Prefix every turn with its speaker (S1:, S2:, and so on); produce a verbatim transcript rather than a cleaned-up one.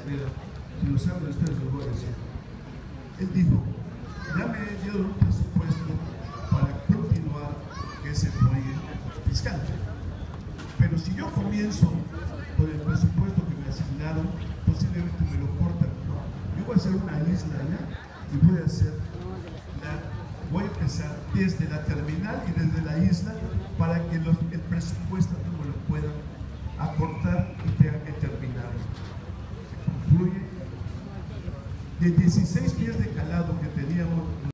S1: Herrera, si lo saben ustedes, lo voy a decir. Él dijo, ya me dieron un presupuesto para continuar ese proyecto fiscal. Pero si yo comienzo con el presupuesto que me asignaron, posiblemente me lo cortan. Yo voy a hacer una isla allá y voy a hacer la, voy a empezar desde la terminal y desde la isla para que los, el presupuesto no me lo puedan aportar y tenga que terminar. Se concluye. De dieciséis pies de calado que teníamos